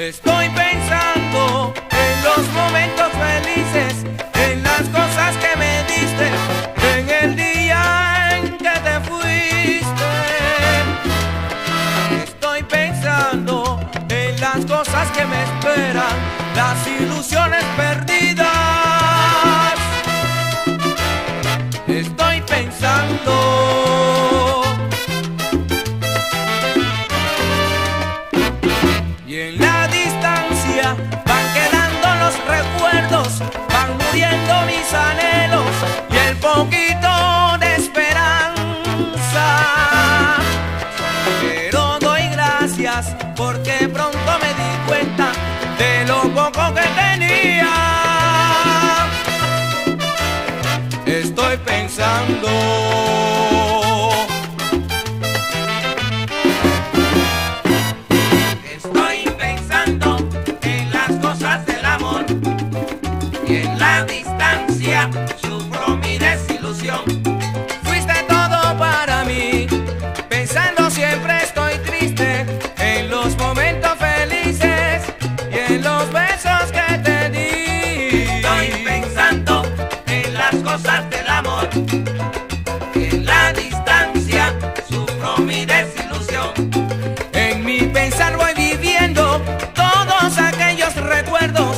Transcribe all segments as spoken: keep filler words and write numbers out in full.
Estoy pensando en los momentos felices, en las cosas que me diste, en el día en que te fuiste. Estoy pensando en las cosas que me esperan, las ilusiones perdidas. Estoy pensando y en la distancia van quedando los recuerdos, van muriendo mis anhelos y el poquito de esperanza. Pero doy gracias porque pronto me di cuenta de lo poco que tenía. Estoy pensando y en la distancia sufro mi desilusión. Fuiste todo para mí, pensando siempre estoy triste, en los momentos felices y en los besos que te di. Estoy pensando en las cosas del amor y en la distancia sufro mi desilusión. En mi pensar voy viviendo todos aquellos recuerdos,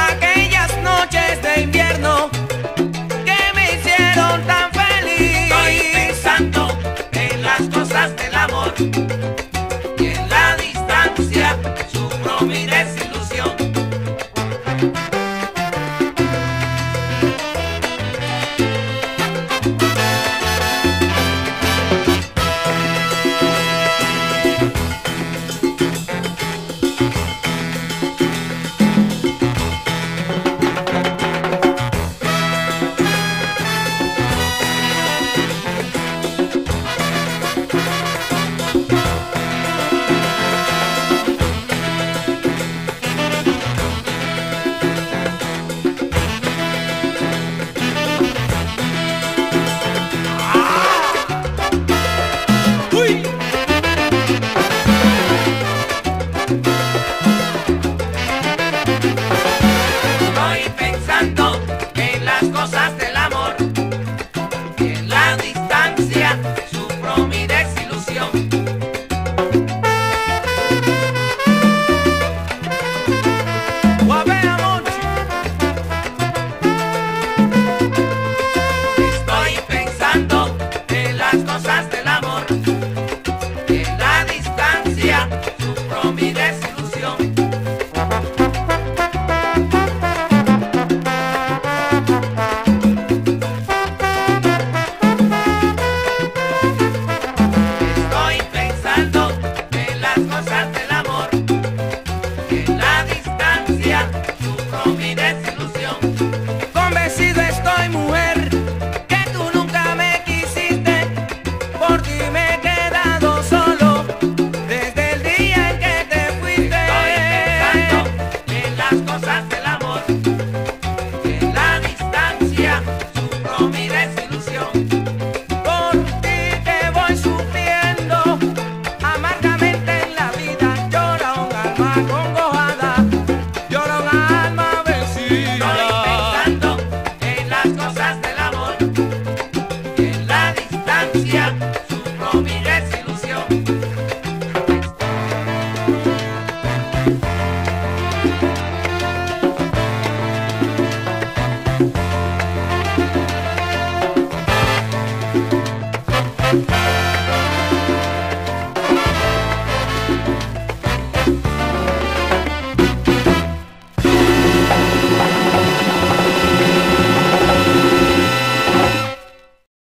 de invierno que me hicieron tan feliz. Estoy pensando en las cosas del amor y en la distancia sufro mi desilusión. Convencido estoy, mujer, que tú nunca me quisiste, por ti me he quedado solo desde el día en que te fuiste. Estoy pensando en las cosas del amor y en la distancia sufro mi desilusión. Por ti que voy sufriendo amargamente en la vida, llora un alma congojada, llora un alma vencida. Estoy pensando en las cosas de